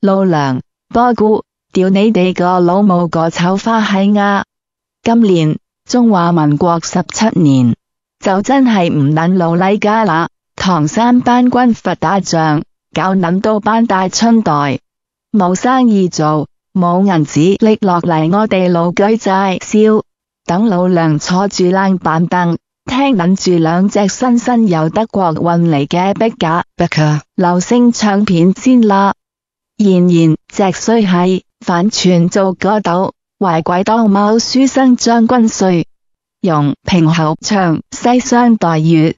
老娘波姑，屌你哋個老母個臭花閪呀！今年中華民國17年，就真係唔撚老禮家啦。唐山班軍閥打仗，搞撚到班大春袋，冇生意做，冇銀紙拎落嚟我哋老居齋燒。等老娘坐住冷板凳，聽撚住兩隻新由德國運嚟嘅碧價流星唱片先啦。然隻衰閪反串做個斗，壞鬼當貓書生將軍帥，用平口唱西廂代月。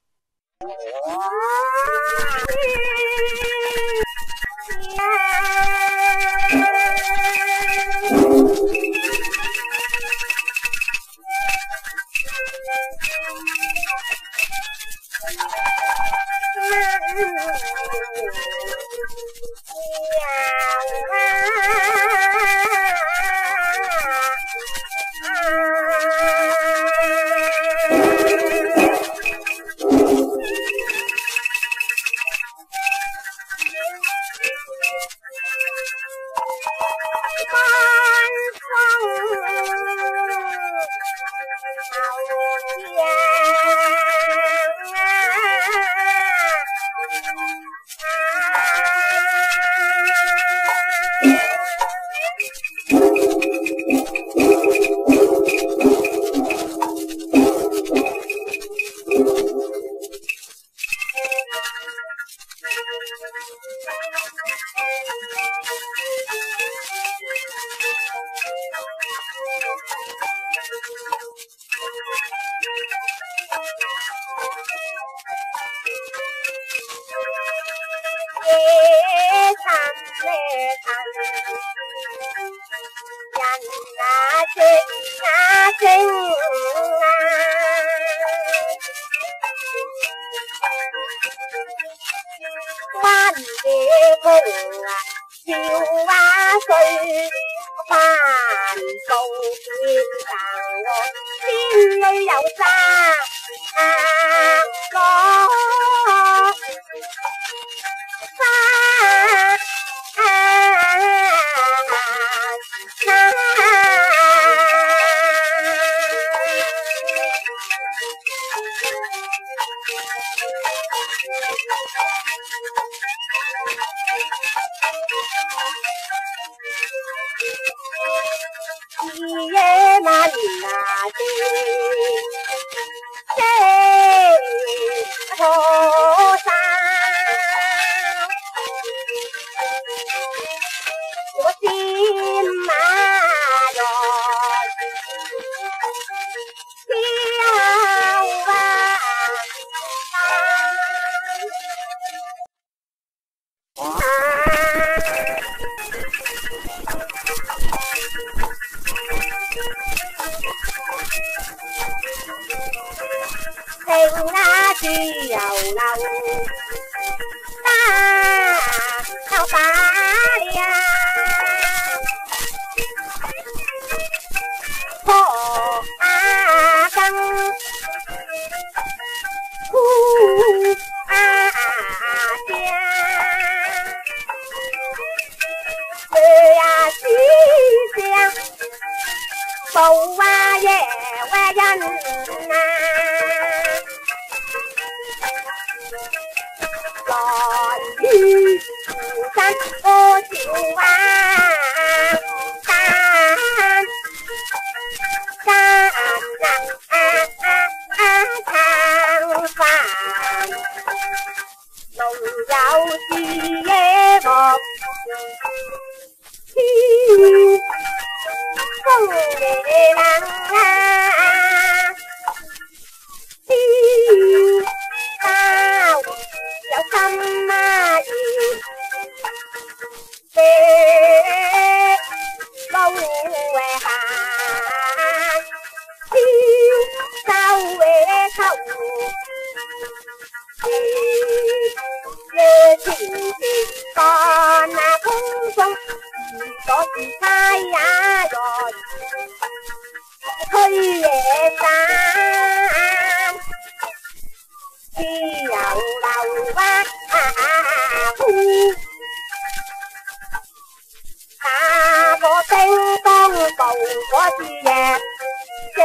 我是也正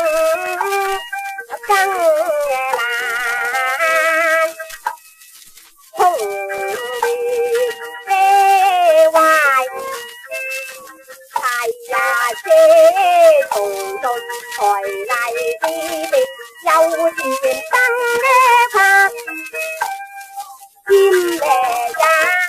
更也难，红绿的外，哎呀，这从中才来的有时间当的怕，心的呀。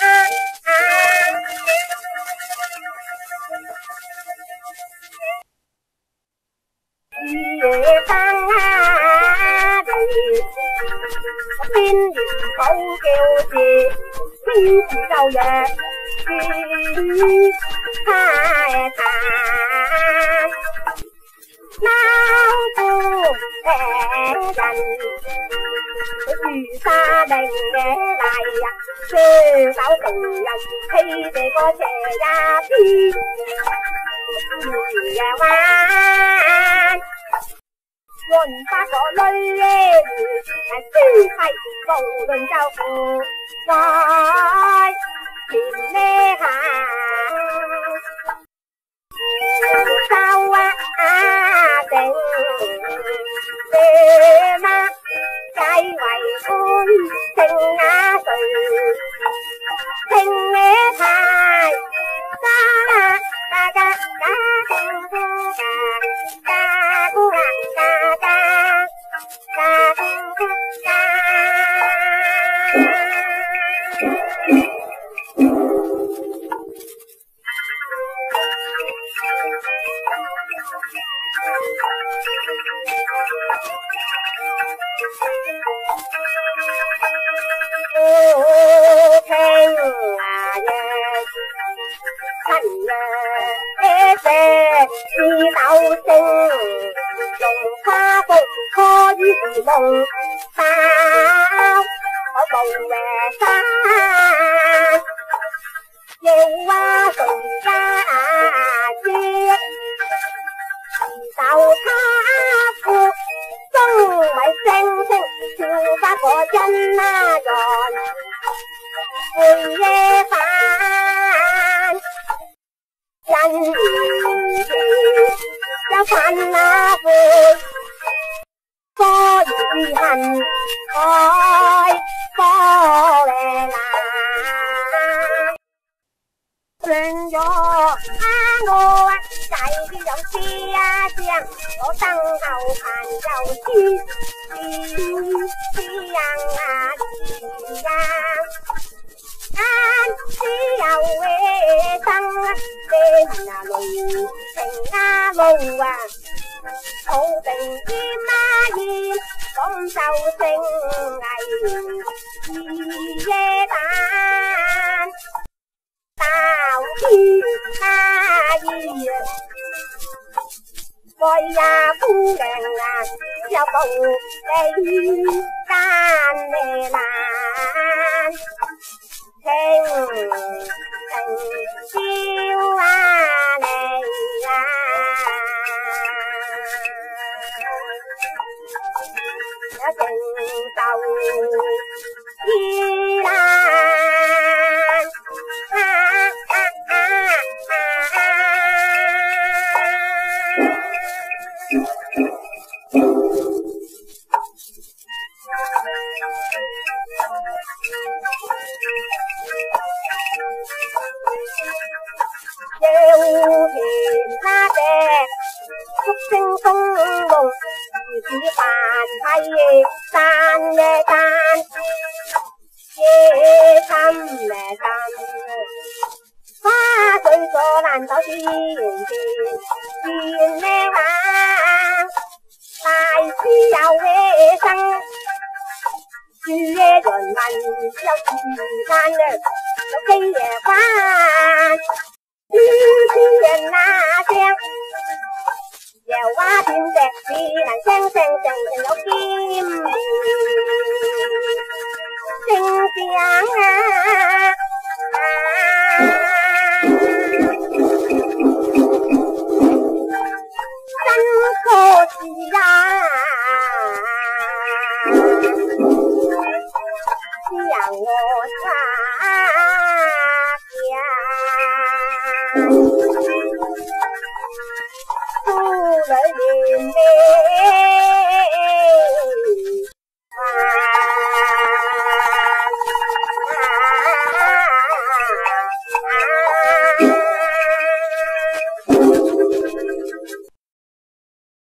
夜翻地，边沿口叫是天时就夜雨太淡，老夫人雨沙令嘅嚟呀，雙手同人企這個斜呀邊，夜晚。換發個女嘅真係無論就負在前呢下，收啊定對嗎？計為官正啊誰正嘅太加加加加夢包我無搲山，要話誰家知，就他父中為星星，跳發個真啊人會夜飯，人如有飯啊會。火如恨開火嘅難，算咗我仔啲有知啊聲，我等後盼就知樣啊樣，啱知有嘅生你啊路情啊路啊。好定添啊燕，講就正危二夜蛋，到天啊燕，愛呀姑娘啊，有無你間呢難，情笑啊你啊。承受依難，要田那隻竹聲風夢。似扮係山嘅山，夜深嘅深，花水所難到天邊，見咩話？大師有嘅生，住嘅人民有時間嘅，有幾夜關，天人那聲。又話天石只能聲聲正正有劍正正啊！真可是啊，讓我擦亮。 来年呢。